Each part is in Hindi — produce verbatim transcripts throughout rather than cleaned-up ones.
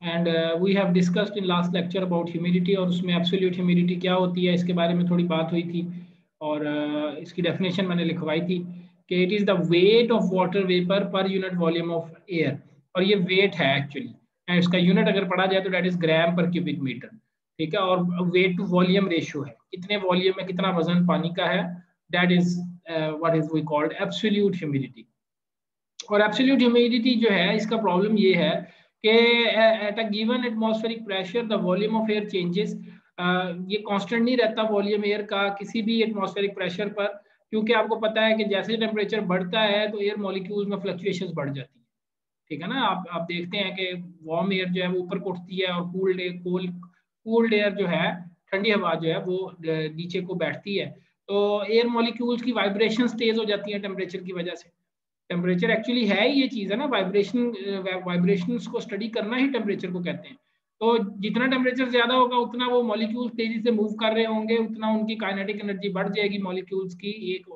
And we have discussed in last lecture about humidity, और उसमें एब्सोल्यूट ह्यूमिडिटी क्या होती है इसके बारे में थोड़ी बात हुई थी, और uh, इसकी डेफिनेशन मैंने लिखवाई थी कि it is the weight of water vapour per unit volume of air, और ये वेट है एक्चुअली, एंड इसका यूनिट अगर पढ़ा जाए तो डेट इज ग्राम पर क्यूबिक मीटर, ठीक है। और वेट टू वॉल्यूम रेशियो है, कितने वॉल्यूम में कितना वजन पानी का है, that is what is we called absolute humidity. और एब्सोल्यूट ह्यूमिडिटी जो है इसका प्रॉब्लम ये है कि at a given atmospheric pressure the volume of air changes, ये कांस्टेंट नहीं रहता वॉल्यूम एयर का किसी भी एटमॉस्फेरिक प्रेशर पर, क्योंकि आपको पता है कि जैसे टेम्परेचर बढ़ता है तो एयर मॉलिक्यूल्स में फ्लक्चुएशंस बढ़ जाती है, ठीक है ना। आप आप देखते हैं कि वार्म एयर जो है वो ऊपर को उठती है, और cooled air cold cooled air जो है, ठंडी हवा जो है वो नीचे को बैठती है, तो एयर मॉलिक्यूल्स की वाइब्रेशंस तेज हो जाती हैं टेम्परेचर की वजह से। टेम्परेचर एक्चुअली है ही ये चीज़ है ना, वाइब्रेशन वाइब्रेशंस को स्टडी करना ही टेम्परेचर को कहते हैं। तो जितना टेम्परेचर ज्यादा होगा उतना वो मॉलिक्यूल्स तेजी से मूव कर रहे होंगे, उतना उनकी काइनेटिक एनर्जी बढ़ जाएगी मॉलिक्यूल्स की एक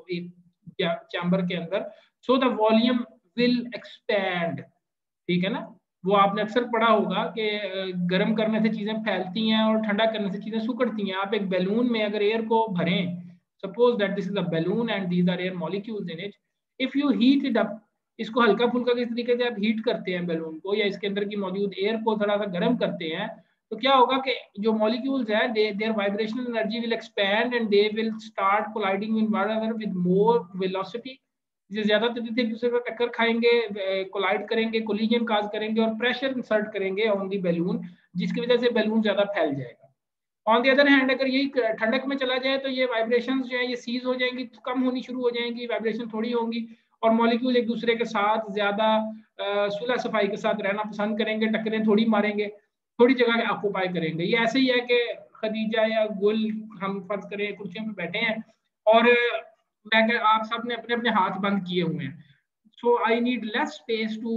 एक चैम्बर के अंदर, so the volume will expand, ठीक है ना। वो आपने अक्सर पढ़ा होगा कि गर्म करने से चीजें फैलती हैं और ठंडा करने से चीजें सिकुड़ती हैं। आप एक बैलून में अगर एयर को भरें, suppose that this is a balloon and these are air molecules in it, if you heat it up, इसको हल्का फुल्का किस तरीके से आप हीट करते हैं बैलून को, या इसके अंदर की मौजूद एयर को थोड़ा सा गर्म करते हैं, तो क्या होगा कि जो मॉलिक्यूल्स है their vibrational energy will expand and they will start colliding in one another with more velocity, जो ज्यादा तेजी से एक दूसरे पर टक्कर खाएंगे, कोलाइड करेंगे, कोलिजन काज करेंगे और प्रेशर इंसर्ट करेंगे ऑन दी बैलून, जिसकी वजह से बैलून ज्यादा फैल जाएगा। ऑन दी अदर हैंड अगर यही ठंडक में चला जाए तो ये वाइब्रेशंस जो है ये सीज हो जाएंगी, कम होनी शुरू हो जाएंगी, वाइब्रेशन थोड़ी होंगी, और मॉलिक्यूल एक दूसरे के साथ ज्यादा सुलह सफाई के साथ रहना पसंद करेंगे, टक्करें थोड़ी मारेंगे, थोड़ी जगह ऑक्यूपाई करेंगे। ये ऐसे ही है कि खदीजा या गुल, हम फर्ज करें कुर्सियों में बैठे हैं और मैं आप सब ने अपने अपने हाथ बंद किए हुए हैं, so I need less space to,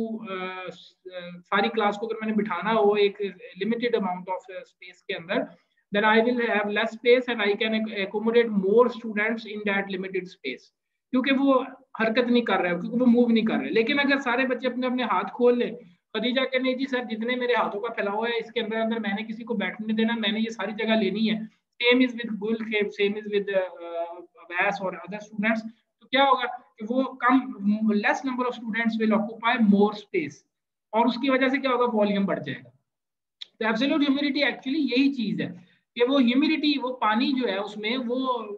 सारी क्लास को अगर मैंने बिठाना हो एक लिमिटेड अमाउंट ऑफ स्पेस के अंदर, then I will have less space and I can accommodate more students in that limited space, क्योंकि वो हरकत नहीं कर रहे हो, क्योंकि वो मूव नहीं कर रहे। लेकिन अगर सारे बच्चे अपने अपने हाथ खोल ले, खदीजा कहने नहीं जी सर जितने मेरे हाथों का फैलाव है इसके अंदर अंदर मैंने किसी को बैठने देना, मैंने ये सारी जगह लेनी है, same is with Gul, same is with Awais और अदर स्टूडेंट्स, तो क्या होगा कि वो कम less number of students will occupy more space, और उसकी वजह से क्या होगा, वॉल्यूम बढ़ जाएगा। तो एब्सोल्यूट ह्यूमिडिटी एक्चुअली यही चीज है कि वो ह्यूमिडिटी, वो पानी जो है उसमें, वो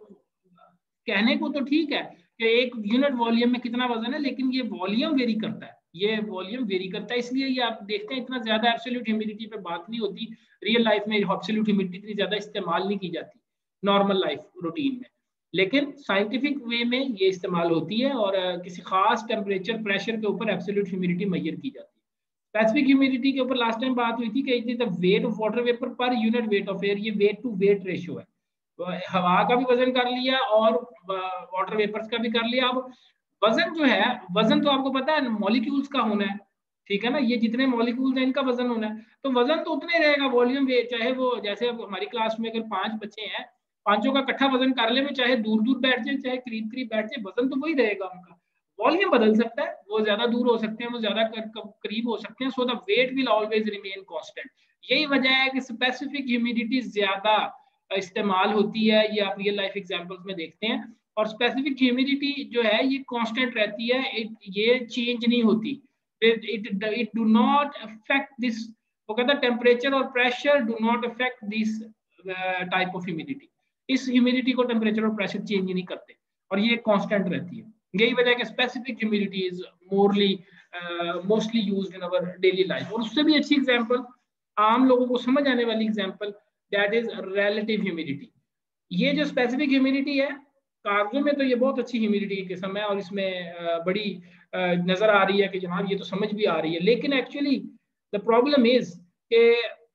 कहने को तो ठीक है कि एक यूनिट वॉल्यूम में कितना वजन है, लेकिन ये वॉल्यूम वेरी करता है, ये वॉल्यूम वेरी करता है, इसलिए ये आप देखते हैं इतना ज्यादा एब्सोल्यूट ह्यूमिडिटी पे बात नहीं होती रियल लाइफ में, एब्सोल्यूट ह्यूमिडिटी इतनी ज्यादा इस्तेमाल नहीं की जाती नॉर्मल लाइफ रूटीन में, लेकिन साइंटिफिक वे में ये इस्तेमाल होती है, और किसी खास टेम्परेचर प्रेशर के ऊपर एब्सोल्यूट ह्यूमिडिटी मेजर की जाती है। स्पेसिफिक ह्यूमिडिटी के ऊपर लास्ट टाइम बात हुई थी कि it is the weight of water vapour per unit weight of air, ये वेट टू वेट रेशियो है, तो हवा का भी वजन कर लिया और वाटर वेपर्स का भी कर लिया। अब वजन जो है, वजन तो आपको पता है मॉलिक्यूल्स का होना है, ठीक है ना, ये जितने मॉलिक्यूल्स हैं इनका वजन होना है, तो वजन तो उतने रहेगा वॉल्यूम वेट, चाहे वो जैसे अब हमारी क्लास में अगर पांच बच्चे हैं, पांचों का इकट्ठा वजन कर ले, में चाहे दूर दूर बैठ जाए चाहे करीब करीब बैठ जाए, वजन तो वही रहेगा उनका, वॉल्यूम बदल सकता है, वो ज्यादा दूर हो सकते हैं, वो ज्यादा करीब हो सकते हैं, so the weight will always remain constant. यही वजह है कि स्पेसिफिक ह्यूमिडिटी ज्यादा इस्तेमाल होती है, ये आप रियल लाइफ एग्जांपल्स में देखते हैं, और स्पेसिफिक ह्यूमिडिटी जो है ये कांस्टेंट रहती है, it, ये चेंज नहीं होती, it it do not affect this, वो कहता है टेम्परेचर और pressure do not affect this type of humidity, इस ह्यूमिडिटी को टेम्परेचर और प्रेशर चेंज नहीं करते, और ये कांस्टेंट रहती है। यही वजह है कि specific humidity is morally mostly used in our daily life. और उससे भी अच्छी एग्जांपल, आम लोगों को समझ आने वाली example, that is relative humidity. ये जो स्पेसिफिक ह्यूमिडिटी है, कागजों में तो ये बहुत अच्छी ह्यूमिडिटी की किस्म है और इसमें uh, बड़ी uh, नजर आ रही है कि जनाब ये तो समझ भी आ रही है, लेकिन एक्चुअली द प्रॉब्लम इज कि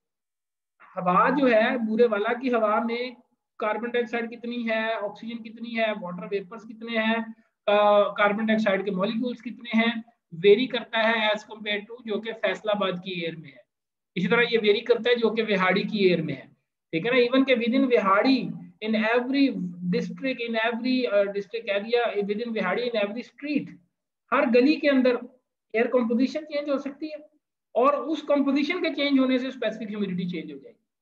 हवा जो है, बुरे वाला की हवा में कार्बन डाइऑक्साइड कितनी है, ऑक्सीजन कितनी है, वाटर वेपर्स कितने हैं, कार्बन डाइऑक्साइड के मॉलिक्यूल्स कितने हैं, वेरी करता है एज कम्पेयर टू जो कि फैसलाबाद की एयर में है। इसी तरह ये वेरी करता है जो कि विहाड़ी की एयर में है, ठीक है ना। इवन के within Vehari, in every district, in every district area, within Vehari, in every street, हर गली के अंदर एयर कंपोजिशन चेंज हो सकती है, और उस कंपोजिशन के चेंज होने से स्पेसिफिक ह्यूमिडिटी चेंज हो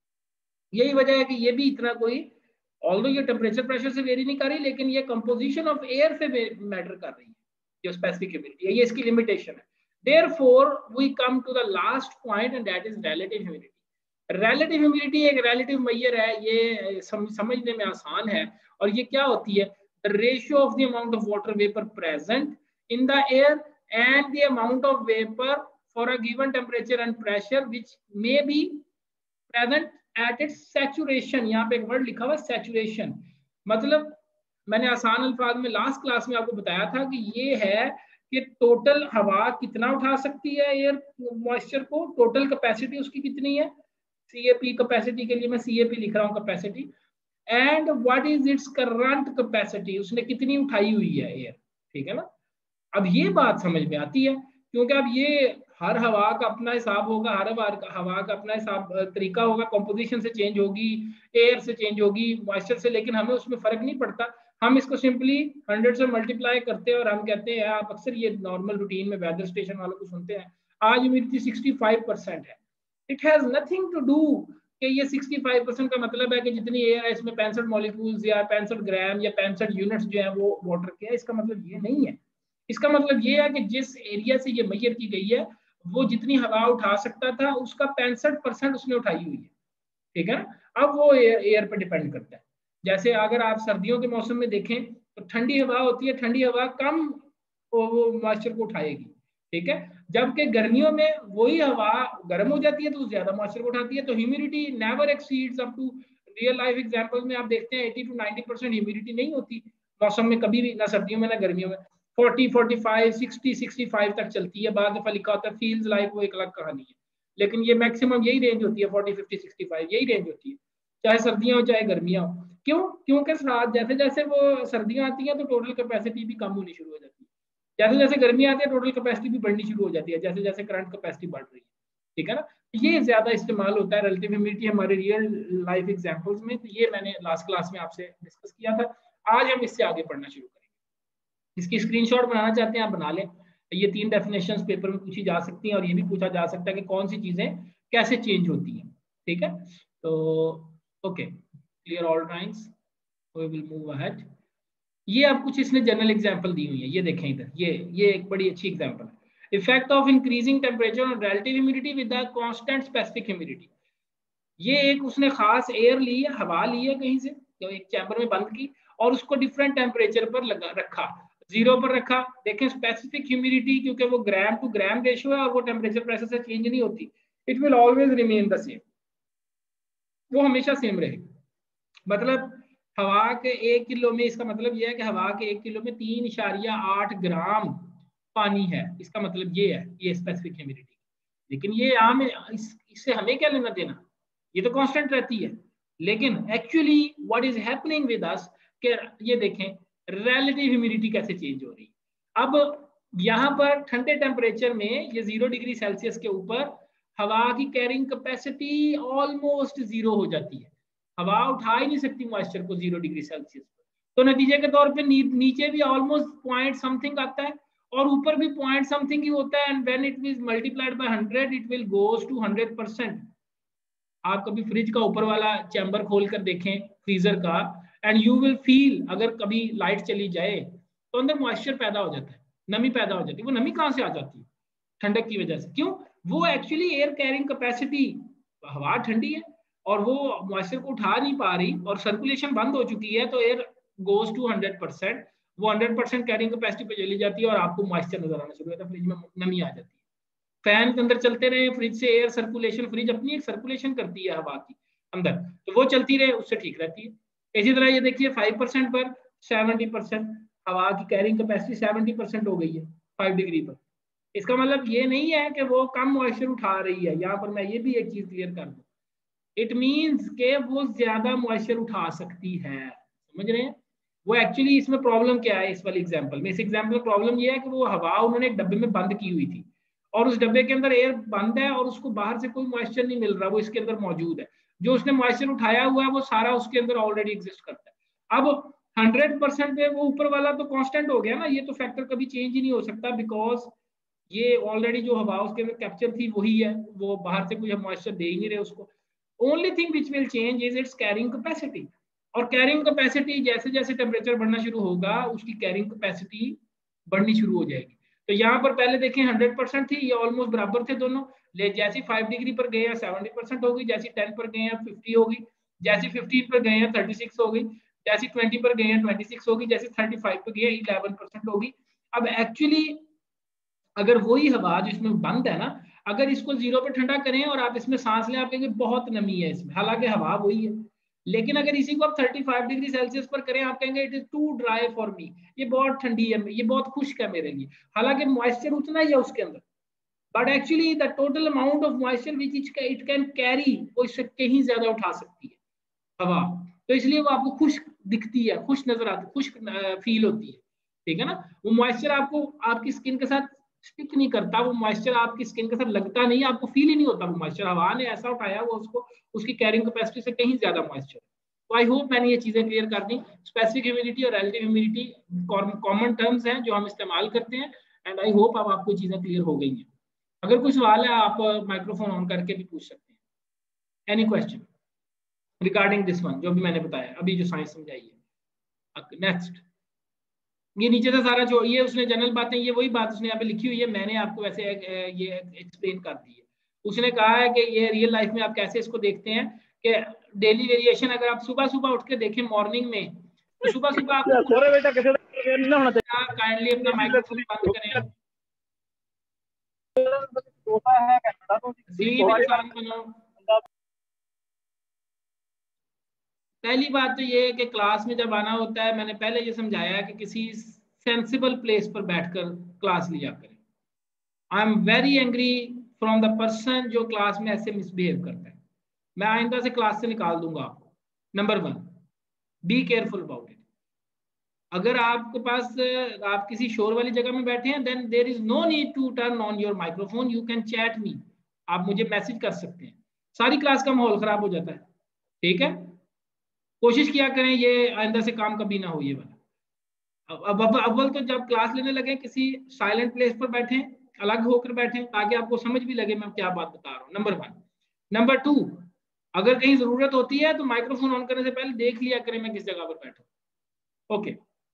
जाएगी। यही वजह है कि ये भी इतना कोई, ऑल्दो ये टेम्परेचर प्रेशर से वेरी नहीं कर रही, लेकिन ये कंपोजिशन ऑफ एयर से मैटर कर रही है जो स्पेसिफिक ह्यूमिडिटी है, ये इसकी लिमिटेशन है। Therefore, we come to the last point and that is relative humidity. Relative humidity एक relative measure है, ये सम, समझने में आसान है, और ये क्या होती है? The ratio of the amount of water vapor present in the air and the amount of vapor for a given temperature and pressure which may be present at its saturation. यहाँ पे एक वर्ड लिखा हुआ saturation, मतलब मैंने आसान अल्फाज में लास्ट क्लास में आपको बताया था कि ये है कि टोटल हवा कितना उठा सकती है एयर मॉइस्चर को, टोटल कैपेसिटी उसकी कितनी है, सीएपी कैपेसिटी के लिए मैं सीएपी लिख रहा हूँ capacity, and what is its current capacity, उसने कितनी उठाई हुई है एयर, ठीक है ना। अब ये बात समझ में आती है क्योंकि अब ये हर हवा का अपना हिसाब होगा, हर हवा का अपना हिसाब तरीका होगा, कंपोजिशन से चेंज होगी, एयर से चेंज होगी, मॉइस्चर से, लेकिन हमें उसमें फर्क नहीं पड़ता। हम इसको सिंपली हंड्रेड से मल्टीप्लाई करते हैं और हम कहते हैं, आप अक्सर ये नॉर्मल रूटीन में वेदर स्टेशन वालों को सुनते हैं, आज ह्यूमिडिटी सिक्सटी फाइव परसेंट है। It has nothing to do कि ये सिक्सटी फाइव परसेंट का मतलब है कि जितनी एयर है इसमें पैंसठ मॉलिक्यूल्स या पैंसठ ग्राम या पैंसठ यूनिट्स जो है वो वाटर के है, इसका मतलब ये नहीं है। इसका मतलब ये है कि जिस एरिया से ये मेजर की गई है वो जितनी हवा उठा सकता था उसका पैंसठ परसेंट उसने उठाई हुई है, ठीक है ना। अब वो एयर, एयर पे डिपेंड करता है। जैसे अगर आप सर्दियों के मौसम में देखें तो ठंडी हवा होती है, ठंडी हवा कम वो मॉइस्चर को उठाएगी, ठीक है, जबकि गर्मियों में वही हवा गर्म हो जाती है तो ज्यादा मॉइस्चर को उठाती है। तो humidity never exceeds up to, real life example में आप देखते हैं eighty to ninety percent humidity नहीं होती मौसम में कभी भी, ना सर्दियों में ना गर्मियों में, forty, forty five, sixty, sixty five तक चलती है। बाद दफा लिखा होता है फील्स लाइक, वो एक अलग कहानी है, लेकिन ये मैक्सिमम यही रेंज होती है, फोर्टी, फिफ्टी, सिक्सटी फाइव यही रेंज होती है, चाहे सर्दियां हो चाहे गर्मियां हो। क्यों? क्योंकि साथ जैसे जैसे वो सर्दियां आती हैं तो टोटल कैपेसिटी भी कम होनी शुरू हो जाती है, जैसे जैसे गर्मियां आती है टोटल कैपेसिटी भी बढ़नी शुरू हो जाती है, जैसे जैसे करंट कैपेसिटी बढ़ रही है, ठीक है ना। ये ज्यादा इस्तेमाल होता है रिलेटिव ह्यूमिडिटी हमारे रियल लाइफ एग्जांपल्स में। तो ये मैंने लास्ट क्लास में आपसे डिस्कस किया था। आज हम इससे आगे पढ़ना शुरू करेंगे। इसकी स्क्रीनशॉट बनाना चाहते हैं आप बना लें। ये तीन डेफिनेशंस पेपर में पूछी जा सकती हैं और ये भी पूछा जा सकता है कि कौन सी चीजें कैसे चेंज होती हैं, ठीक है। तो okay, clear all drawings, we will move ahead. ये अब कुछ इसने जनरल एग्जांपल दी हुई है, ये देखें इधर, ये ये एक बड़ी अच्छी एग्जांपल है। Effect of increasing temperature on relative humidity with the constant specific humidity. ये एक उसने खास एयर ली है, हवा ली है कहीं से, तो एक चैम्बर में बंद की और उसको डिफरेंट टेम्परेचर पर लगा रखा, जीरो पर रखा। देखें स्पेसिफिक ह्यूमिडिटी क्योंकि वो ग्राम टू ग्राम रेशियो है और वो टेम्परेचर प्रेशर से चेंज नहीं होती, it will always remain the same, वो हमेशा सेम रहेगी। मतलब हवा के एक किलो में, इसका मतलब यह है कि हवा के एक किलो में तीन इशारिया आठ ग्राम पानी है, इसका मतलब ये है, ये स्पेसिफिक ह्यूमिडिटी। लेकिन ये आम इस, इससे हमें क्या लेना देना, ये तो कांस्टेंट रहती है। लेकिन actually what is happening with us, कि ये देखें रिलेटिव ह्यूमिडिटी कैसे चेंज हो रही है। अब यहाँ पर ठंडे टेम्परेचर में ये जीरो डिग्री सेल्सियस के ऊपर हवा की कैरिंग कैपेसिटी ऑलमोस्ट जीरो हो जाती है, हवा उठा ही नहीं सकती मॉइस्चर को जीरो डिग्री सेल्सियस पर। तो नतीजे के तौर पे नी, नीचे भी ऑलमोस्ट पॉइंट समथिंग आता है और ऊपर भी पॉइंट समथिंग ही होता है, and when it is multiplied by hundred it will goes to hundred percent. आप कभी फ्रिज का ऊपर वाला चैम्बर खोल कर देखें फ्रीजर का, एंड यू विल फील, अगर कभी लाइट चली जाए तो अंदर मॉइस्चर पैदा हो जाता है, नमी पैदा हो जाती है। वो नमी कहाँ से आ जाती है? ठंडक की वजह से। क्यों? वो एक्चुअली एयर कैरिंग कैपेसिटी, हवा ठंडी है और वो मॉइस्चर को उठा नहीं पा रही और सर्कुलेशन बंद हो चुकी है, तो air goes to hundred percent, वो हंड्रेड परसेंट कैरिंग कैपेसिटी पे चली जाती है और आपको मॉइस्चर नजर आना शुरू होता है, फ्रिज में नमी आ जाती है। फैन के अंदर चलते रहे, फ्रिज से एयर सर्कुलेशन, फ्रिज अपनी एक सर्कुलेशन करती है हवा की अंदर, तो वो चलती रहे, उससे ठीक रहती है। इसी तरह ये देखिए फाइव परसेंट पर सेवेंटी परसेंट हवा की कैरिंग कैपेसिटी सेवेंटी परसेंट हो गई है फाइव डिग्री पर। इसका मतलब ये नहीं है कि वो कम मॉइस्चर उठा रही है, यहाँ पर मैं ये भी एक चीज क्लियर कर दूं, इट मींस के वो ज्यादा मॉइस्चर उठा सकती है, समझ रहे हैं। वो एक्चुअली इसमें प्रॉब्लम क्या है, इस वाली एग्जांपल में, इस एग्जांपल में प्रॉब्लम ये है कि वो हवा उन्होंने एक डब्बे में बंद की हुई थी और उस डब्बे के अंदर एयर बंद है और उसको बाहर से कोई मॉइस्चर नहीं मिल रहा, वो इसके अंदर मौजूद है। जो उसने मॉइस्चर उठाया हुआ है वो सारा उसके अंदर ऑलरेडी एग्जिस्ट करता है। अब हंड्रेड परसेंट पे वो ऊपर वाला तो कांस्टेंट हो गया ना, ये तो फैक्टर कभी चेंज ही नहीं हो सकता, बिकॉज ये ऑलरेडी जो हवा उसके अंदर कैप्चर थी वही है, वो बाहर से कोई मॉइस्चर दे ही नहीं रहे उसको। Only thing which will change is its carrying capacity, और कैरिंग कैपेसिटी जैसे जैसे टेम्परेचर बढ़ना शुरू होगा उसकी कैरिंग कैपेसिटी बढ़नी शुरू हो जाएगी। तो यहाँ पर पहले देखें हंड्रेड परसेंट थी, ये ऑलमोस्ट बराबर थे दोनों, ले जैसे फाइव डिग्री पर गए हैं सेवेंटी परसेंट होगी, जैसे टेन पर गए हैं फिफ्टी होगी, जैसे फिफ्टीन पर गए हैं थर्टी सिक्स होगी, जैसे ट्वेंटी पर गए हैं ट्वेंटी सिक्स होगी, जैसे थर्टी फाइव पर गए हैं इलेवन परसेंट होगी। अब एक्चुअली अगर वही हवा जिसमें बंद है ना, अगर इसको जीरो पे ठंडा करें और आप इसमें सांस लें, आप कहेंगे बहुत नमी है इसमें, हालांकि हवा वही है। लेकिन अगर इसी को आप थर्टी फाइव डिग्री सेल्सियस पर करें, आप कहेंगे it is too dry for me, ये बहुत ठंडी है, ये बहुत खुश्क है मेरे लिए, हालांकि मॉइस्चर उतना ही है उसके अंदर, but actually the total amount of moisture which it can carry वो इससे कहीं ज्यादा उठा सकती है हवा, तो इसलिए वो आपको खुश्क दिखती है, खुश नजर आती है, खुश्क फील होती है, ठीक है ना। वो मॉइस्चर आपको आपकी स्किन के साथ स्टिक नहीं करता, वो मॉइस्चर आपकी स्किन के साथ लगता नहीं, आपको फील ही नहीं होता वो मॉइस्चर, हवा ने ऐसा उठाया वो उसको, उसकी कैरिंग कैपेसिटी से कहीं ज्यादा मॉइस्चर। तो आई होप मैंने ये चीजें क्लियर कर दी। स्पेसिफिक ह्यूमिडिटी और रिलेटिव ह्यूमिडिटी कॉमन टर्म्स हैं जो हम इस्तेमाल करते हैं, एंड आई होप अब आपको चीजें क्लियर हो गई हैं। अगर कोई सवाल है आप माइक्रोफोन ऑन करके भी पूछ सकते हैं। Any question regarding this one जो भी मैंने बताया अभी जो साइंस समझाई है। नेक्स्ट, ये नीचे से सारा जो ये उसने जनरल बातें, ये वही बात उसने यहाँ पे लिखी हुई है, मैंने आपको वैसे ये एक्सप्लेन कर दी है। उसने कहा है कि ये रियल लाइफ में आप कैसे इसको देखते हैं कि डेली वेरिएशन, अगर आप सुबह सुबह उठ के देखें मॉर्निंग में, तो सुबह सुबह आप काइंडली अपना माइक्रोफोन बंद करें, जी मेरे साथ बनो। पहली बात तो ये है कि क्लास में जब आना होता है, मैंने पहले ये समझाया है कि किसी सेंसिबल प्लेस पर बैठकर क्लास लिया करें। I am very angry from the person जो क्लास में ऐसे मिसबिहेव करता है, मैं आइंदा से क्लास से निकाल दूंगा आपको। Number one, be careful about it. अगर आपके पास आप किसी शोर वाली जगह में बैठे हैं, then there is no need to turn on your microphone, you can chat me, आप मुझे मैसेज कर सकते हैं, सारी क्लास का माहौल खराब हो जाता है, ठीक है। कोशिश किया करें ये आइंदा से काम कभी ना हो ये वाला। अब अब अव्वल तो जब क्लास लेने लगे किसी साइलेंट प्लेस पर बैठे, अलग होकर बैठे, ताकि आपको समझ भी लगे मैं क्या बात बता रहा हूँ, नंबर वन। नंबर टू, अगर कहीं जरूरत होती है तो माइक्रोफोन ऑन करने से पहले देख लिया करें मैं किस जगह पर बैठा। ओके,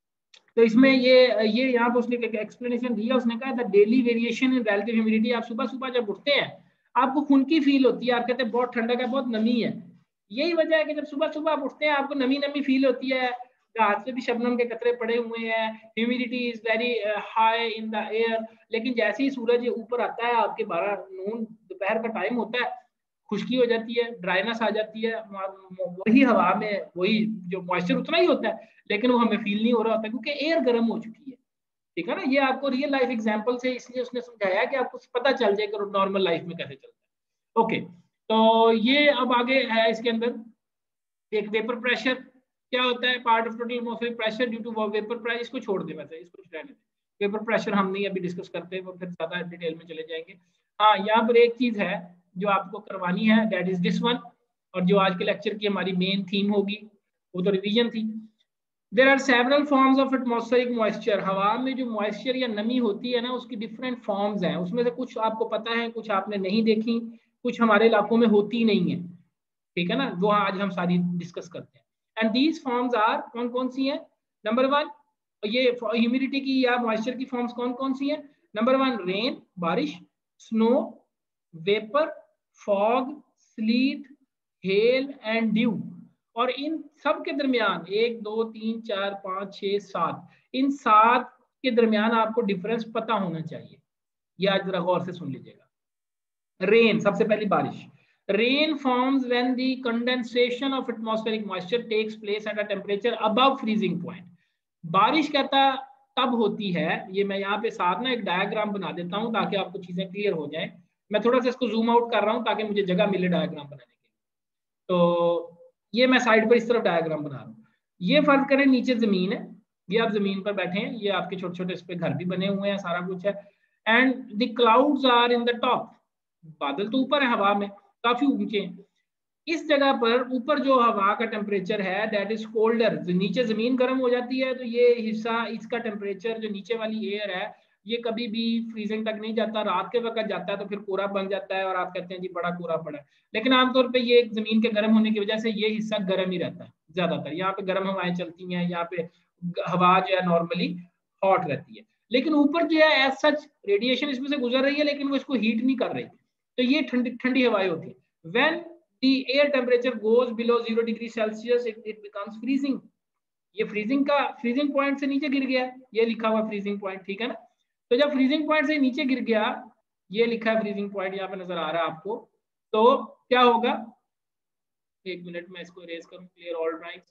तो इसमें ये ये यहाँ पर उसने एक एक्सप्लेनेशन दिया, उसने कहा the daily variation in relative humidity. आप सुबह सुबह जब उठते हैं आपको खुनकी फील होती है, आप कहते हैं बहुत ठंडक है, बहुत नमी है, यही वजह है कि जब सुबह सुबह आप उठते हैं आपको नमी नमी फील होती है, रात से भी शबनम के कतरे पड़े हुए हैं, humidity is very high in the air, लेकिन जैसे ही सूरज ऊपर आता है आपके बारह नून दोपहर का टाइम होता है, खुश्की हो जाती है, ड्राइनेस आ जाती है, वही हवा में वही जो मॉइस्चर उतना ही होता है, लेकिन वो हमें फील नहीं हो रहा होता क्योंकि एयर गर्म हो चुकी है, ठीक है ना। ये आपको रियल लाइफ एग्जांपल से इसलिए उसने समझाया कि आपको पता चल जाए कि नॉर्मल लाइफ में कैसे चलता है। ओके, तो ये अब आगे है इसके अंदर एक वेपर प्रेशर क्या होता है, part of total atmospheric pressure due to vapour pressure. इसको छोड़ दे, वैसे इसको रहने दे, वेपर प्रेशर हम नहीं अभी डिस्कस करते, वो फिर ज्यादा डिटेल में चले जाएंगे। हाँ, यहाँ पर एक चीज है जो आपको करवानी है, दैट इज दिस वन, और जो आज के लेक्चर की हमारी मेन थीम होगी, वो तो रिवीजन थी। There are several forms of atmospheric moisture. हवा में जो मॉइस्चर या नमी होती है ना, उसकी डिफरेंट फॉर्म्स हैं, उसमें से कुछ आपको पता है, कुछ आपने नहीं देखी, कुछ हमारे इलाकों में होती नहीं है, ठीक है ना, वो आज हम सारी डिस्कस करते हैं। एंड दीज फॉर्म्स आर, कौन कौन सी हैं? नंबर वन, ये ह्यूमिडिटी की या मॉइस्चर की फॉर्म्स कौन कौन सी हैं? नंबर वन, रेन बारिश, snow, vapour, fog, sleet, hail and dew. और इन सब के दरमियान एक दो तीन चार पाँच छः सात, इन सात के दरमियान आपको डिफरेंस पता होना चाहिए। ये आज जरा गौर से सुन लीजिएगा। रेन, सबसे पहली बारिश। Rain forms when the condensation of atmospheric moisture takes place at a temperature above freezing point. बारिश कहता तब होती है, ये मैं यहाँ पे साथ ना एक डायग्राम बना देता हूँ ताकि आपको चीजें क्लियर हो जाएं। मैं थोड़ा सा इसको जूम आउट कर रहा हूँ ताकि मुझे जगह मिले डायग्राम बनाने के लिए। तो ये मैं साइड पर इस तरफ डायग्राम बना रहा हूँ। ये फर्ज करें नीचे जमीन है, ये आप जमीन पर बैठे हैं, ये आपके छोटे छोटे इस पे घर भी बने हुए हैं, सारा कुछ है। And the clouds are in the top, बादल तो ऊपर है हवा में, काफी ऊंचे। इस जगह पर ऊपर जो हवा का टेम्परेचर है दैट इज कोल्डर, नीचे जमीन गर्म हो जाती है तो ये हिस्सा, इसका टेम्परेचर जो नीचे वाली एयर है ये कभी भी फ्रीजिंग तक नहीं जाता, रात के वक्त जाता है तो फिर कोरा बन जाता है और आप कहते हैं जी बड़ा कोरा पड़ा है। लेकिन आमतौर पे ये जमीन के गर्म होने की वजह से ये हिस्सा गर्म ही रहता है ज्यादातर, यहाँ पे गर्म हवाएं चलती हैं, यहाँ पे हवा जो है नॉर्मली हॉट रहती है। लेकिन ऊपर जो है एज सच रेडिएशन इसमें से गुजर रही है लेकिन वो इसको हीट नहीं कर रही, तो ये ठंडी ठंडी हवाएं होती है। When the air temperature goes below zero degree Celsius it it becomes freezing. ये फ्रीजिंग का फ्रीजिंग पॉइंट से नीचे गिर गया, ये लिखा हुआ फ्रीजिंग पॉइंट, ठीक है ना। तो जब फ्रीजिंग पॉइंट से नीचे गिर गया, ये लिखा है फ्रीजिंग पॉइंट, यहाँ पे नजर आ रहा है आपको, तो क्या होगा, एक मिनट में इसको इरेज करूं, क्लियर ऑल राइट।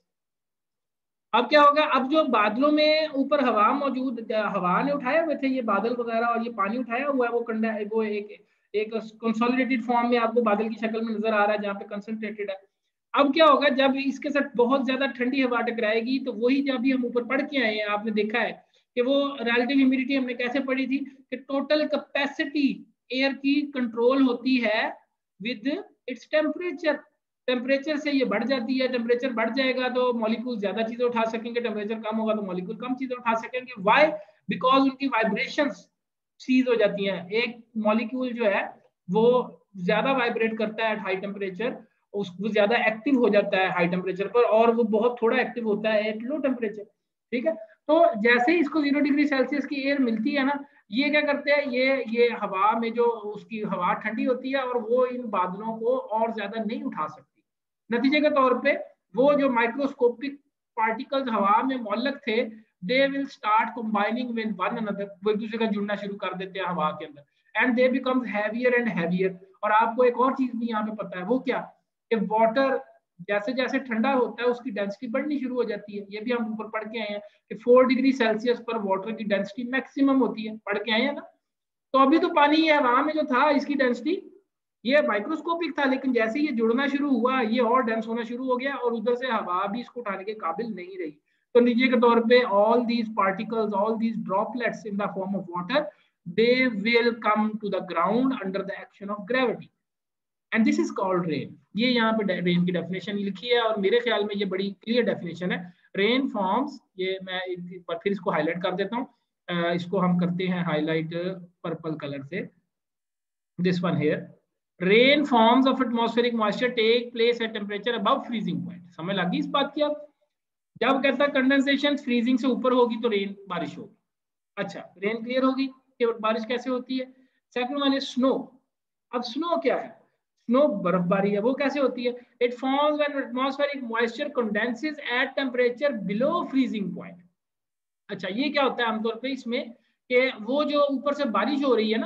अब क्या होगा, अब जो बादलों में ऊपर हवा मौजूद, हवा ने उठाए हुए थे ये बादल वगैरह और ये पानी उठाया हुआ है, वो कंडा वो एक एक कंसोलिडेटेड फॉर्म में आपको बादल की शक्ल में नजर आ रहा है जहाँ पे कंसंट्रेटेड है। अब क्या होगा, जब इसके साथ बहुत ज्यादा ठंडी हवा टकराएगी तो वही जब भी हम ऊपर पढ़ के आए हैं, आपने देखा है कि वो रिलेटिव ह्यूमिडिटी हमने कैसे पढ़ी थी कि टोटल कैपेसिटी एयर की कंट्रोल होती है विद इट्स टेम्परेचर। टेम्परेचर से ये बढ़ जाती है, टेम्परेचर बढ़ जाएगा तो मॉलिक्यूल ज्यादा चीजें उठा सकेंगे, टेम्परेचर कम होगा तो मॉलिक्यूल कम चीजें उठा सकेंगे। व्हाई? बिकॉज उनकी वाइब्रेशंस सीज हो जाती हैं। एक मॉलिक्यूल जो है वो ज्यादा वाइब्रेट करता है हाई टेम्परेचर, वो ज्यादा एक्टिव हो जाता है हाई टेम्परेचर पर, और वो बहुत थोड़ा एक्टिव होता है एट लो टेम्परेचर, ठीक है। तो जैसे ही इसको जीरो डिग्री सेल्सियस की एयर मिलती है ना, ये क्या करते हैं, ये ये हवा में जो उसकी हवा ठंडी होती है और वो इन बादलों को और ज्यादा नहीं उठा सकती। नतीजे के तौर पे वो जो माइक्रोस्कोपिक पार्टिकल्स हवा में मौलक थे, they will start combining with one another, वो एक दूसरे का जुड़ना शुरू कर देते हैं हवा के अंदर, and they becomes heavier and heavier. और आपको एक और चीज भी यहाँ पे पता है, वो क्या, कि वाटर जैसे जैसे ठंडा होता है उसकी डेंसिटी बढ़नी शुरू हो जाती है। ये भी हम ऊपर पढ़ के आए हैं कि फोर डिग्री सेल्सियस पर वाटर की डेंसिटी मैक्सिमम होती है, पढ़ के आए हैं ना। तो अभी तो पानी ये हवा में जो था इसकी डेंसिटी ये माइक्रोस्कोपिक था, लेकिन जैसे ये जुड़ना शुरू हुआ ये और डेंस होना शुरू हो गया और उधर से हवा भी इसको उठाने के काबिल नहीं रही। तो नीचे के तौर पे all these particles, all these droplets in the form of water, they will come to the ground under the action of gravity, and this is called rain. ये यहाँ पे रेन की डेफिनेशन लिखी है और मेरे ख्याल में ये बड़ी क्लियर डेफिनेशन है। रेन फॉर्म्स, ये मैं एक बार फिर इसको हाईलाइट कर देता हूँ, इसको हम करते हैं हाईलाइट पर्पल कलर से, this one here. Rain forms of atmospheric moisture take place at temperature above freezing point. समझ लगी इस बात की? अब जब कहता है कंडेंसेशन फ्रीजिंग से ऊपर होगी तो रेन बारिश होगी। अच्छा, रेन क्लियर होगी कि बारिश कैसे होती है। Second one is snow. अब स्नो क्या है? स्नो बर्फबारी है। वो कैसे होती है? It forms when atmospheric moisture condenses at temperature below freezing point. अच्छा, ये क्या होता है आमतौर पे इसमें कि वो जो ऊपर से बारिश हो रही है ना,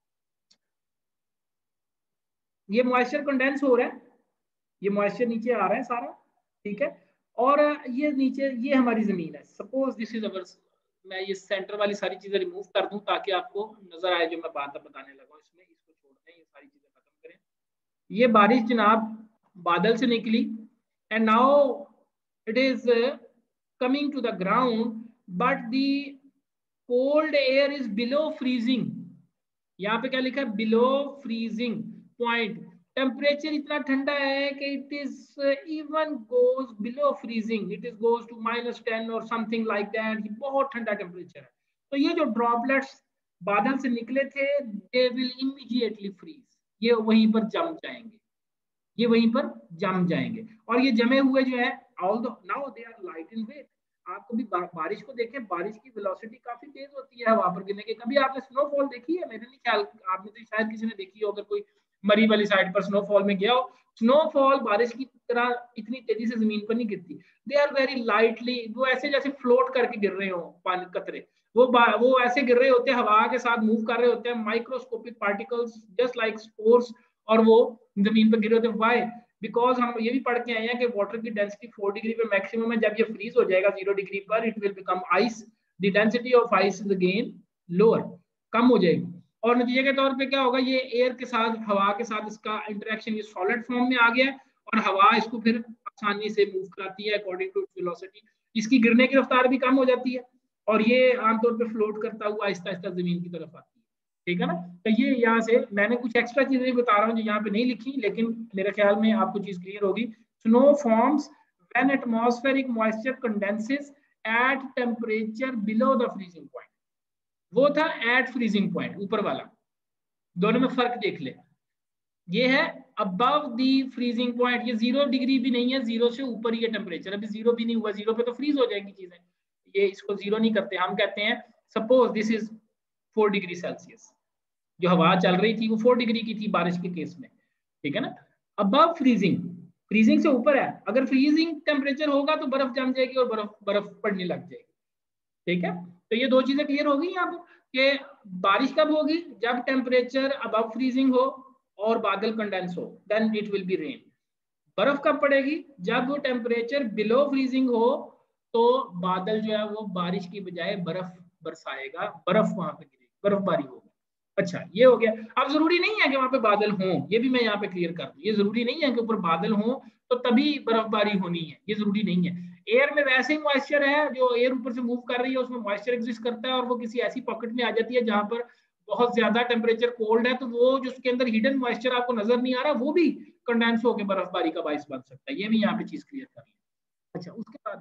ये मॉइस्चर कंडेंस हो रहा है, ये मॉइस्चर नीचे आ रहा है सारा, ठीक है, और ये नीचे ये हमारी जमीन है। सपोज दिस इज अवर, मैं ये सेंटर वाली सारी चीजें रिमूव कर दूं ताकि आपको नजर आए जो मैं बात बताने लगा इसमें, इसको छोड़ दें, ये सारी चीजें खत्म करें। ये बारिश जनाब बादल से निकली and now it is coming to the ground, but the cold air is below freezing. यहाँ पे क्या लिखा है? Below freezing point. टेम्परेचर इतना ठंडा है कि it is even goes below freezing, it is goes to minus ten और समथिंग लाइक दैट। बहुत ठंडा टेम्परेचर है। तो ये जो ड्रॉपलेट्स बादल से निकले थे, दे विल इमीडिएटली फ्रीज, ये वहीं पर जम जाएंगे, ये वहीं पर जम जाएंगे। और ये जमे हुए जो है, although now they are light in weight. आप कभी बा, बारिश को देखें, बारिश की वेलोसिटी काफी तेज होती है हवा पर गिरने की। कभी आपने स्नोफॉल देखी है? मेरे नहीं ख्याल, आपने तो शायद किसी ने देखी हो, अगर कोई मरी वाली साइड पर स्नोफॉल में गया हो। स्नोफॉल बारिश की तरह इतनी तेजी से जमीन पर नहीं गिरती, दे आर वेरी लाइटली, वो ऐसे जैसे फ्लोट करके गिर रहे हो पानी कतरे, वो वो ऐसे गिर रहे होते हैं, हवा के साथ मूव कर रहे होते हैं, microscopic particles just like spores, और वो जमीन पर गिरे होते हैं। वाई? बिकॉज हम ये भी पढ़ के आए हैं कि वाटर की डेंसिटी फोर डिग्री पे मैक्सिमम है, जब ये फ्रीज हो जाएगा जीरो डिग्री पर, it will become ice, the density of ice is again lower, कम हो जाएगी। और नतीजे के तौर पे क्या होगा, ये एयर के साथ, हवा के साथ इसका इंटरेक्शन, ये सॉलिड फॉर्म में आ गया है और हवा इसको फिर आसानी से मूव कराती है अकॉर्डिंग टू वेलोसिटी। इसकी गिरने की रफ्तार भी कम हो जाती है और ये आमतौर पर फ्लोट करता हुआ आहिस्ता आहिस्ता जमीन की तरफ आती है, ठीक है ना। तो ये यहाँ से मैंने कुछ एक्स्ट्रा चीजें बता रहा हूँ जो यहाँ पे नहीं लिखी, लेकिन मेरे ख्याल में आपको चीज क्लियर होगी। Snow forms when atmospheric moisture condenses at temperature below the freezing point. वो था एट फ्रीजिंग पॉइंट, ऊपर वाला। दोनों में फर्क देख ले, ये है अबव दी फ्रीजिंग पॉइंट, ये जीरो डिग्री भी नहीं है, जीरो से ऊपर ही है टेम्परेचर, अभी जीरो भी नहीं हुआ, जीरो पे तो फ्रीज हो जाएंगी चीजें, ये इसको जीरो नहीं करते। हम कहते हैं suppose this is four degree Celsius, जो हवा चल रही थी वो फोर डिग्री की थी बारिश के केस में, ठीक है ना। अबव फ्रीजिंग, फ्रीजिंग से ऊपर है, अगर फ्रीजिंग टेम्परेचर होगा तो बर्फ जम जाएगी और बर्फ बर्फ पड़ने लग जाएगी, ठीक है। तो ये दो चीजें क्लियर हो गई यहाँ पर कि बारिश कब होगी, जब टेम्परेचर अबव फ्रीजिंग हो और बादल कंडेंस हो, then it will be rain. बर्फ कब पड़ेगी, जब वो टेम्परेचर बिलो फ्रीजिंग हो, तो बादल जो है वो बारिश की बजाय बर्फ बरसाएगा, बर्फ वहां पे गिरेगी, बर्फबारी होगी। अच्छा ये हो गया। अब जरूरी नहीं है कि वहां पे बादल हों, ये भी मैं यहाँ पे क्लियर कर दूं, ये जरूरी नहीं है कि ऊपर बादल हों तो तभी बर्फबारी होनी है, ये जरूरी नहीं है। एयर में वैसे ही मॉइस्चर है, जो एयर ऊपर से मूव कर रही है उसमें मॉइस्चर एग्जिस्ट करता है और वो किसी ऐसी पॉकेट में आ जाती है जहां पर बहुत ज्यादा टेम्परेचर कोल्ड है, तो वो जो उसके अंदर हिडन मॉइस्चर आपको नजर नहीं आ रहा, वो भी कंडेंस होकर बर्फबारी का बाइस बन सकता है, ये भी यहाँ पे चीज क्लियर कर लिया। अच्छा उसके बाद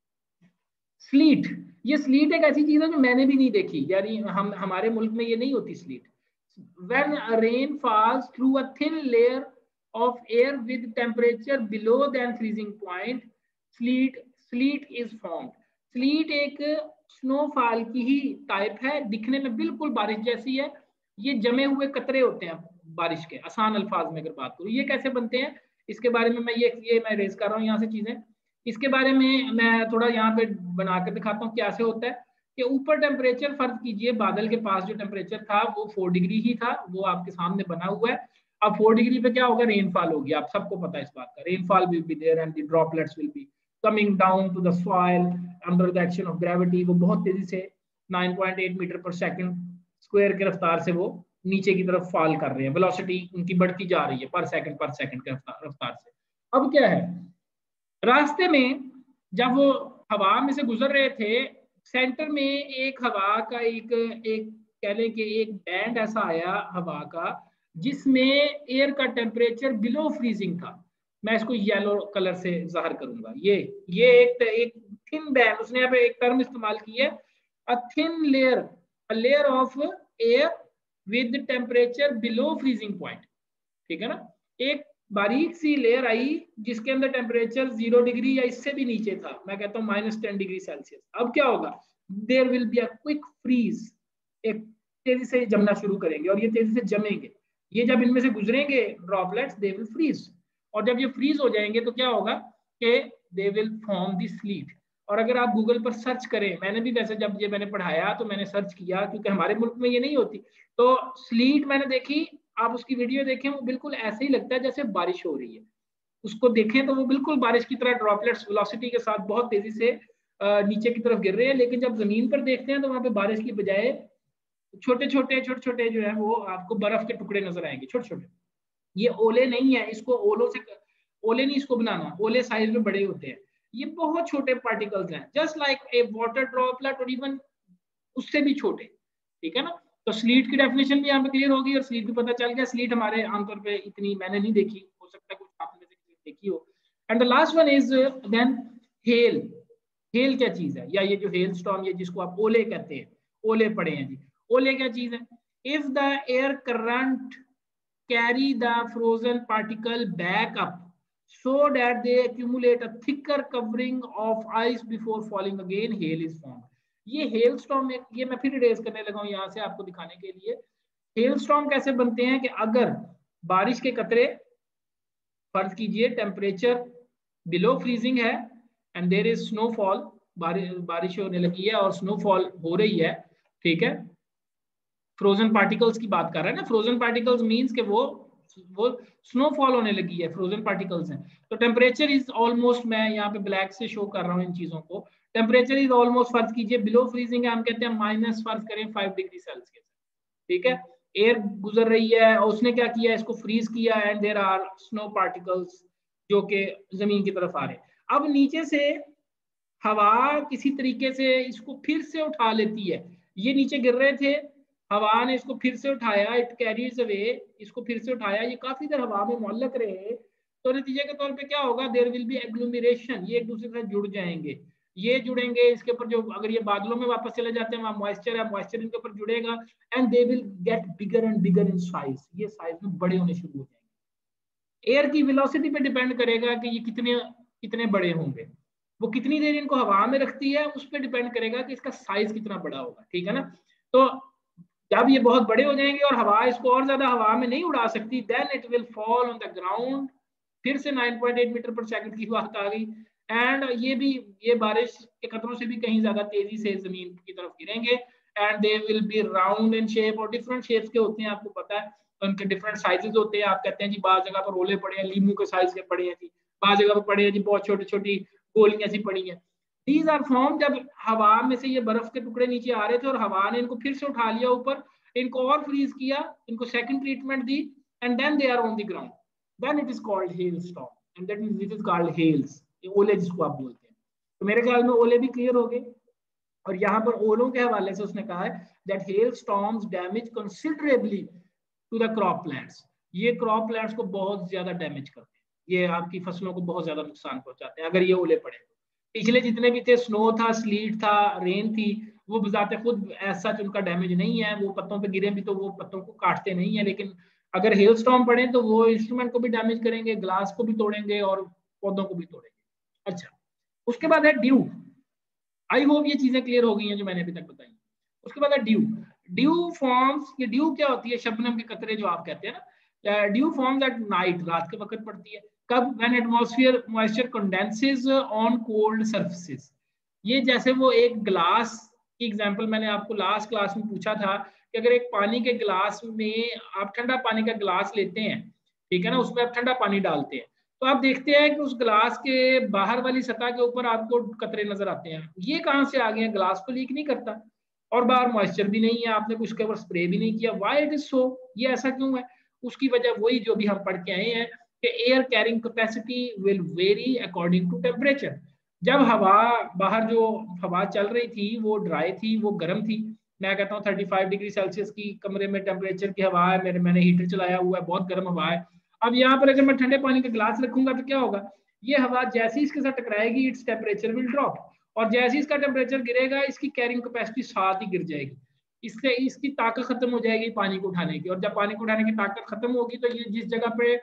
स्लीट, ये स्लीट एक ऐसी चीज है जो मैंने भी नहीं देखी, यानी हम हमारे मुल्क में ये नहीं होती sleet. When rain falls through a thin layer of air with temperature below than freezing point, sleet sleet is formed. sleet एक स्नोफॉल की ही टाइप है, दिखने में बिल्कुल बारिश जैसी है, ये जमे हुए कतरे होते हैं बारिश के, आसान अल्फाज में अगर बात करूं। ये कैसे बनते हैं इसके बारे में मैं ये ये मैं रेज कर रहा हूँ यहाँ से चीजें, इसके बारे में मैं थोड़ा यहाँ पे बनाकर दिखाता हूँ क्या से होता है। कि ऊपर टेम्परेचर फर्ज कीजिए, बादल के पास जो टेम्परेचर था वो फोर डिग्री ही था, वो आपके सामने बना हुआ है। अब फोर डिग्री पे क्या होगा, रेनफॉल होगी, आप सबको पता है इस बात का, rainfall will be there and the droplets will be coming down to the soil under the action of gravity. वो बहुत तेजी से नाइन पॉइंट एट मीटर पर सेकंड स्क्वायर की रफ्तार से वो नीचे की तरफ फॉल कर रहे हैं, वेलोसिटी उनकी बढ़ती जा रही है पर सेकंड पर सेकंड की रफ्तार से। अब क्या है, रास्ते में जब वो हवा में से गुजर रहे थे, सेंटर में एक हवा का एक एक कह लें कि एक बैंड ऐसा आया हवा का जिसमें एयर का टेम्परेचर बिलो फ्रीजिंग था। मैं इसको येलो कलर से जाहिर करूंगा, ये ये एक एक थिन बैंड, उसने यहाँ पे एक टर्म इस्तेमाल की है, a thin layer, a layer of air with temperature below freezing point, ठीक है ना। एक बारीक सी लेयर आई जिसके अंदर टेम्परेचर जीरो डिग्री या इससे भी नीचे था, मैं कहता हूँ माइनस टेन डिग्री सेल्सियस। अब क्या होगा, there will be a quick freeze, एक तेजी से जमना शुरू करेंगे और ये तेजी से जमेंगे, ये जब इनमें से गुजरेंगे ड्रॉपलेट्स दे विल फ्रीज, और जब ये फ्रीज हो जाएंगे तो क्या होगा कि they will form the sleet. और अगर आप गूगल पर सर्च करें, मैंने भी वैसे जब ये मैंने पढ़ाया तो मैंने सर्च किया क्योंकि हमारे मुल्क में ये नहीं होती, तो स्लीट मैंने देखी, आप उसकी वीडियो देखें वो बिल्कुल ऐसे ही लगता है जैसे बारिश हो रही है, उसको देखें तो वो बिल्कुल बारिश की तरह ड्रॉपलेट्स वेलोसिटी के साथ बहुत तेजी से नीचे की तरफ गिर रहे हैं, लेकिन जब जमीन पर देखते हैं तो वहां पे बारिश की बजाय छोटे छोटे छोटे छोटे जो है वो आपको बर्फ के टुकड़े नजर आएंगे, छोटे छोटे। ये ओले नहीं है, इसको ओलों से ओले नहीं इसको बनाना, ओले साइज में बड़े होते हैं, ये बहुत छोटे पार्टिकल्स हैं, just like a water droplet और इवन उससे भी छोटे, ठीक है ना। तो स्लीट की डेफिनेशन भी यहाँ पे क्लियर होगी और स्लीट भी पता चल गया। स्लीट हमारे आमतौर पे इतनी मैंने नहीं देखी, हो सकता है कुछ आपने देखी हो। And the last one is then hail. Hail क्या चीज है, या ये जो हेल स्टॉर्म, ये जिसको आप ओले कहते हैं, ओले पड़े हैं जी, ओले क्या चीज है, if the air current carry the frozen particle back up so that they accumulate a thicker covering of ice before falling again, hail is formed. ये हेल स्टॉर्म, ये मैं फिर रेज करने लगा हूं यहाँ से आपको दिखाने के लिए। हेल स्टॉर्म कैसे बनते हैं कि अगर बारिश के कतरे, फर्ज कीजिए टेम्परेचर बिलो फ्रीजिंग है एंड देयर इज स्नोफॉल, बारिश बारिश होने लगी है और स्नोफॉल हो रही है, ठीक है। फ्रोजन पार्टिकल्स की बात कर रहे हैं ना, फ्रोजन पार्टिकल्स मींस कि वो वो स्नोफॉल होने लगी है, फ्रोजन पार्टिकल्स हैं। तो टेम्परेचर इज ऑलमोस्ट, मैं यहाँ पे ब्लैक से शो कर रहा हूँ इन चीजों को, टेम्परेचर इज ऑलमोस्ट, फर्ज कीजिए बिलो फ्रीजिंग है, हम कहते हैं माइनस फर्ज करें फाइव डिग्री सेल्सियस, ठीक है। एयर गुजर रही है और उसने क्या किया, इसको फ्रीज किया and there are snow particles जो कि जमीन की तरफ आ रहे हैं। अब नीचे से हवा किसी तरीके से इसको फिर से उठा लेती है, ये नीचे गिर रहे थे, हवा ने इसको फिर से उठाया, इट कैरीज अवे, इसको फिर से उठाया, ये काफी देर हवा में मुअल्लक रहे, तो नतीजे के तौर पे क्या होगा, देयर विल बी एग्लोमरेशन, ये एक दूसरे के साथ जुड़ जाएंगे, ये जुड़ेंगे इसके ऊपर, जो अगर ये बादलों में वापस चले जाते हैं वहां मॉइस्चर है, मॉइस्चर इनके ऊपर जुड़ेगा and they will get bigger and bigger in size, ये साइज में बड़े होने शुरू हो जाएंगे। एयर की वेलोसिटी पे डिपेंड करेगा कि ये कितने कितने बड़े होंगे, वो कितनी देर इनको हवा में रखती है उस पर डिपेंड करेगा कि इसका साइज कितना बड़ा होगा, ठीक है ना। तो जब ये बहुत बड़े हो जाएंगे और हवा इसको और ज्यादा हवा में नहीं उड़ा सकती, then it will fall on the ground. फिर से नाइन पॉइंट एट मीटर पर सेकंड की बात आ गई, एंड ये भी ये बारिश के कतरों से भी कहीं ज्यादा तेजी से जमीन की तरफ गिरेंगे, and they will be round in shape, और डिफरेंट शेप्स के होते हैं, आपको पता है उनके डिफरेंट साइजेस होते हैं। आप कहते हैं जी बाज जगह पर ओले पड़े हैं, लीमू के साइज के पड़े हैं जी, बाज जगह पर पड़े हैं जी बहुत छोटी छोटी गोलियां सी पड़ी हैं। दीज आर फॉर्म जब हवा में से ये बर्फ के टुकड़े नीचे आ रहे थे और हवा ने इनको फिर से उठा लिया ऊपर, इनको और फ्रीज किया, इनको सेकंड ट्रीटमेंट दी, and then they are on the ground, then it is called hail storm, and that means it is called hails, ये ओले जिसको आप बोलते हैं। तो मेरे ख्याल में ओले भी क्लियर हो गए। और यहाँ पर ओलों के हवाले से उसने कहा है that hail storms damage considerably to the crop plants, ये क्रॉप प्लांट्स को बहुत ज्यादा डैमेज करते हैं, ये आपकी फसलों को बहुत ज्यादा नुकसान पहुंचाते हैं अगर ये ओले पड़े। पिछले जितने भी थे, स्नो था, स्लीट था, रेन थी, वो बजाते खुद ऐसा उनका डैमेज नहीं है, वो पत्तों पे गिरे भी तो वो पत्तों को काटते नहीं है, लेकिन अगर हेल स्टॉर्म पड़े तो वो इंस्ट्रूमेंट को भी डैमेज करेंगे, ग्लास को भी तोड़ेंगे और पौधों को भी तोड़ेंगे। अच्छा, उसके बाद है ड्यू। आई होप ये चीजें क्लियर हो गई हैं जो मैंने अभी तक बताई। उसके बाद है ड्यू। ड्यू फॉर्म्स, ये ड्यू क्या होती है, शबनम के कतरे जो आप कहते हैं ना, ड्यू फॉर्म्स एट नाइट, रात के वक्त पड़ती है। कब? When atmosphere moisture condenses on cold surfaces. ये जैसे वो एक ग्लास की एग्जांपल मैंने आपको लास्ट क्लास में पूछा था कि अगर एक पानी के ग्लास में आप ठंडा पानी का ग्लास लेते हैं, ठीक है ना, उसमें आप ठंडा पानी डालते हैं, तो आप देखते हैं कि उस ग्लास के बाहर वाली सतह के ऊपर आपको कतरे नजर आते हैं। ये कहाँ से आ गए हैं? ग्लास को लीक नहीं करता और बाहर मॉइस्चर भी नहीं है, आपने कुछ के ऊपर स्प्रे भी नहीं किया। Why it is so? ये ऐसा क्यों है? उसकी वजह वही जो भी हम पढ़ के आए हैं कि air carrying capacity will vary according to temperature. जब हवा बाहर जो हवा चल रही थी वो ड्राई थी, वो गर्म थी, मैं कहता हूँ थर्टी फाइव डिग्री सेल्सियस की कमरे में टेम्परेचर की हवा है, मेरे मैंने हीटर चलाया हुआ है, बहुत गर्म हवा है। अब यहाँ पर अगर मैं ठंडे पानी का गिलास रखूंगा तो क्या होगा? ये हवा जैसे ही इसके साथ टकराएगी इट्स टेम्परेचर विल ड्रॉप, और जैसे ही इसका टेम्परेचर गिरेगा इसकी कैरिंग कैपेसिटी साथ ही गिर जाएगी, इससे इसकी ताकत खत्म हो जाएगी पानी को उठाने की। और जब पानी को उठाने की ताकत खत्म होगी तो ये जिस जगह पे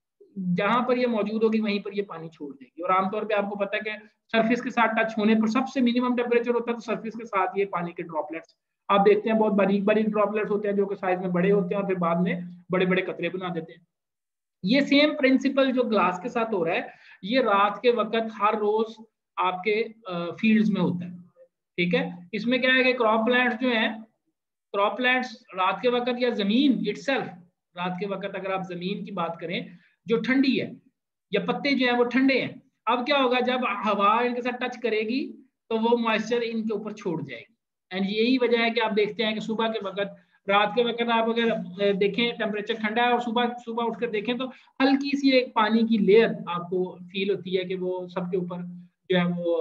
जहां पर ये मौजूद होगी वहीं पर ये पानी छोड़ देगी। और आमतौर पे आपको पता है कि सरफेस के साथ टच होने पर सबसे मिनिमम टेम्परेचर होता है, तो सरफेस के साथ ये पानी के ड्रॉपलेट्स आप देखते हैं बहुत बारीक बारीक ड्रॉपलेट्स होते हैं जो कि साइज में बड़े होते हैं और फिर बाद में बड़े बड़े कतरे बना देते हैं। ये सेम प्रिंसिपल जो ग्लास के साथ हो रहा है, ये रात के वक्त हर रोज आपके फील्ड्स में होता है, ठीक है। इसमें क्या है कि क्रॉप प्लांट्स जो है, क्रॉप प्लांट्स रात के वक्त या जमीन इटसेल्फ, रात के वक्त अगर आप जमीन की बात करें जो ठंडी है या पत्ते जो है वो ठंडे हैं, अब क्या होगा जब हवा इनके साथ टच करेगी तो वो मॉइस्चर इनके ऊपर छोड़ जाएगी। एंड यही वजह है कि आप देखते हैं कि सुबह के वक्त, रात के वक्त आप अगर देखें टेम्परेचर ठंडा है और सुबह सुबह उठकर देखें तो हल्की सी एक पानी की लेयर आपको फील होती है कि वो सबके ऊपर जो है वो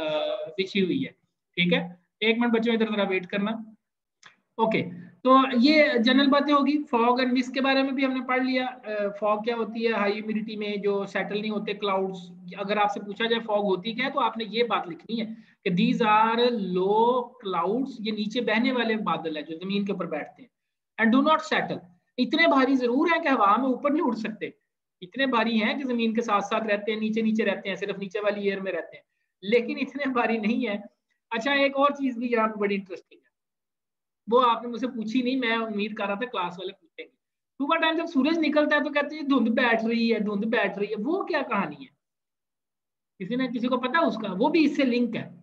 बिछी हुई है, ठीक है। एक मिनट बच्चों, इधर जरा वेट करना। ओके, तो ये जनरल बातें होगी। फॉग एंड मिस्ट के बारे में भी हमने पढ़ लिया। फॉग क्या होती है? हाई ह्यूमिडिटी में जो सेटल नहीं होते क्लाउड्स। अगर आपसे पूछा जाए फॉग होती क्या है तो आपने ये बात लिखनी है कि दीज आर लो क्लाउड्स, ये नीचे बहने वाले बादल है जो जमीन के ऊपर बैठते हैं, एंड डू नॉट सेटल। इतने भारी जरूर है कि हवा में ऊपर नहीं उड़ सकते, इतने भारी हैं कि जमीन के साथ साथ रहते हैं, नीचे नीचे रहते हैं, सिर्फ नीचे वाली एयर में रहते हैं, लेकिन इतने भारी नहीं है। अच्छा, एक और चीज भी यहाँ पे बड़ी इंटरेस्टिंग है, वो आपने मुझसे पूछी नहीं, मैं उम्मीद कर रहा था क्लास वाले पूछेंगे। सुबह टाइम जब सूरज निकलता है तो कहते हैं धुंध बैठ रही है, धुंध बैठ रही है, वो क्या कहानी है? किसी ने किसी को पता उसका? वो भी इससे लिंक है,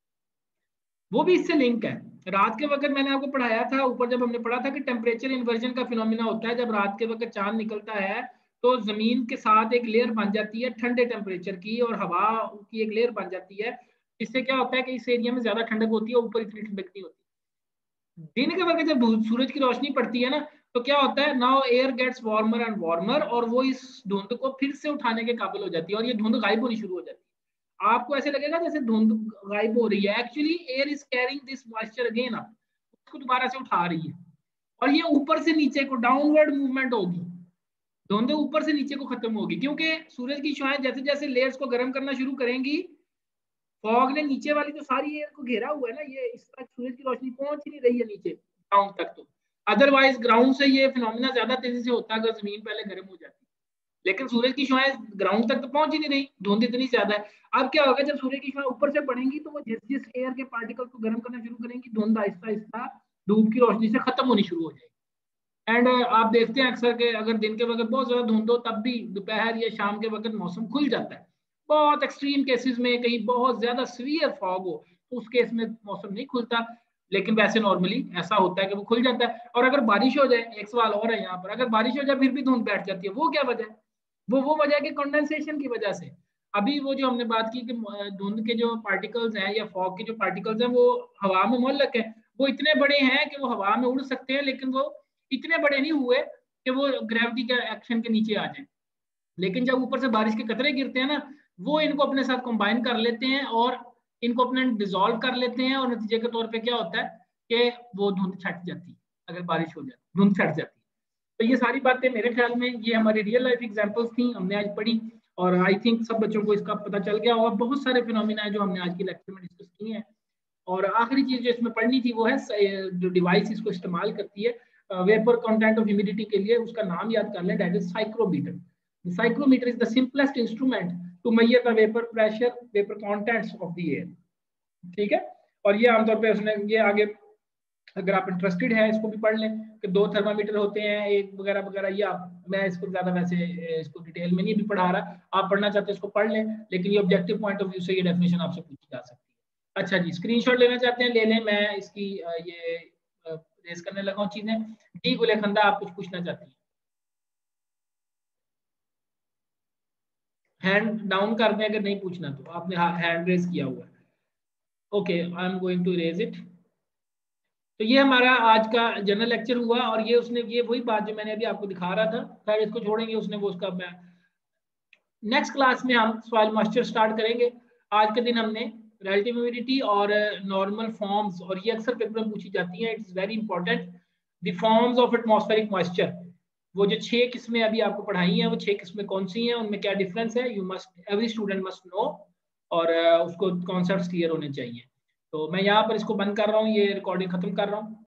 वो भी इससे लिंक है। रात के वक्त मैंने आपको पढ़ाया था ऊपर, जब हमने पढ़ा था कि टेम्परेचर इन्वर्जन का फिनोमिना होता है, जब रात के वक्त चांद निकलता है तो जमीन के साथ एक लेयर बन जाती है ठंडे टेम्परेचर की, और हवा की एक लेयर बन जाती है। इससे क्या होता है कि इस एरिया में ज्यादा ठंडक होती है, ऊपर इतनी ठंडक नहीं होती। दिन के वक्त जब सूरज की रोशनी पड़ती है ना तो क्या होता है, now air gets warmer and warmer, और वो इस धुंध को फिर से उठाने के काबिल हो जाती है और ये धुंध गायब होनी शुरू हो जाती है। आपको ऐसे लगेगा जैसे धुंध गायब हो रही है, actually air is carrying this moisture again up, उसको दोबारा से उठा रही है, और ये ऊपर से नीचे को डाउनवर्ड मूवमेंट होगी, धुंध ऊपर से नीचे को खत्म होगी, क्योंकि सूरज की छुआएं जैसे जैसे लेयर्स को गर्म करना शुरू करेंगी फॉग ने नीचे वाली तो सारी एयर को घेरा हुआ है ना, ये इस तक सूरज की रोशनी पहुंच ही नहीं रही है नीचे ग्राउंड तक। तो अदरवाइज ग्राउंड से ये फिनोमिना ज्यादा तेजी से होता अगर जमीन पहले गर्म हो जाती, लेकिन सूरज की शुआएं ग्राउंड तक तो पहुंच ही नहीं रही, धुंध इतनी ज्यादा है। अब क्या होगा, जब सूर्य की शुआएं ऊपर से पड़ेंगी तो वो जिस जिस एयर के पार्टिकल को गर्म करना शुरू करेंगी, धुंध आहिस्ता आहिस्ता धूप की रोशनी से खत्म होनी शुरू हो जाएगी। एंड uh, आप देखते हैं अक्सर के अगर दिन के वक्त बहुत ज्यादा धुंध हो तब भी दोपहर या शाम के वक्त मौसम खुल जाता है। बहुत एक्सट्रीम केसेस में कहीं बहुत ज्यादा सीवियर फॉग हो तो उस केस में मौसम नहीं खुलता, लेकिन वैसे नॉर्मली ऐसा होता है कि वो खुल जाता है। और अगर बारिश हो जाए, एक सवाल और है यहाँ पर, अगर बारिश हो जाए फिर भी धुंध बैठ जाती है, वो क्या वजह है? वो वो वजह है कि कंडेंसेशन की वजह से। अभी वो जो हमने बात की कि धुंध के जो पार्टिकल्स हैं या फॉग के जो पार्टिकल्स हैं वो हवा में मुअल्लक है, वो इतने बड़े हैं कि वो हवा में उड़ सकते हैं, लेकिन वो इतने बड़े नहीं हुए कि वो ग्रेविटी के एक्शन के नीचे आ जाए। लेकिन जब ऊपर से बारिश के कतरे गिरते हैं ना, वो इनको अपने साथ कंबाइन कर लेते हैं और इनको अपने डिसॉल्व कर लेते हैं, और नतीजे के तौर पे क्या होता है कि वो धुंध छट जाती है। अगर बारिश हो जाए धुंध छट जाती है। तो ये सारी बातें मेरे ख्याल में ये हमारी रियल लाइफ एग्जांपल्स थी, हमने आज पढ़ी, और आई थिंक सब बच्चों को इसका पता चल गया होगा। बहुत सारे फिनोमिना है जो हमने आज की लेक्चर में डिस्कस किए हैं। और आखिरी चीज जो इसमें पढ़नी थी वो है जो डिवाइस इसको इस्तेमाल करती है वेपर कंटेंट ऑफ ह्यूमिडिटी के लिए, उसका नाम याद कर लें, that is psychrometer. The psychrometer is the simplest instrument to measure the vapour pressure, vapour contents of the air. ठीक है, और ये आमतौर पे उसने ये आगे अगर आप इंटरेस्टेड है इसको भी पढ़ लें कि दो थर्मामीटर होते हैं एक वगैरह वगैरह, ये आप मैं इसको ज्यादा वैसे इसको डिटेल में नहीं भी पढ़ा रहा, आप पढ़ना चाहते हैं इसको पढ़ लें, लेकिन ये ऑब्जेक्टिव पॉइंट ऑफ व्यू से ये डेफिनेशन आपसे पूछी जा सकती है। अच्छा जी, स्क्रीनशॉट लेना चाहते हैं ले लें, मैं इसकी ये रेस करने लगा हूँ चीजें। डी गुलेखंदा, आप कुछ पूछना चाहती हैं? हैंड डाउन कर दें अगर नहीं पूछना तो, आपने हैंड रेज किया हुआ है। Okay, I am going to raise it. तो ये हमारा आज का जनरल लेक्चर हुआ, और ये उसने ये वही बात जो मैंने अभी आपको दिखा रहा था, खैर इसको छोड़ेंगे, उसने वो उसका मैं नेक्स्ट क्लास में हम सॉइल मॉइस्चर स्टार्ट करेंगे। आज के दिन हमने रिलेटिव ह्यूमिडिटी और नॉर्मल फॉर्म्स, और ये अक्सर पेपर में पूछी जाती है, it's very important, the forms of atmospheric moisture. वो जो छह किस्में अभी आपको पढ़ाई हैं वो छह किस्में कौन सी हैं, उनमें क्या डिफरेंस है, you must every student must know, और uh, उसको कॉन्सेप्ट्स क्लियर होने चाहिए। तो मैं यहाँ पर इसको बंद कर रहा हूँ, ये रिकॉर्डिंग खत्म कर रहा हूँ।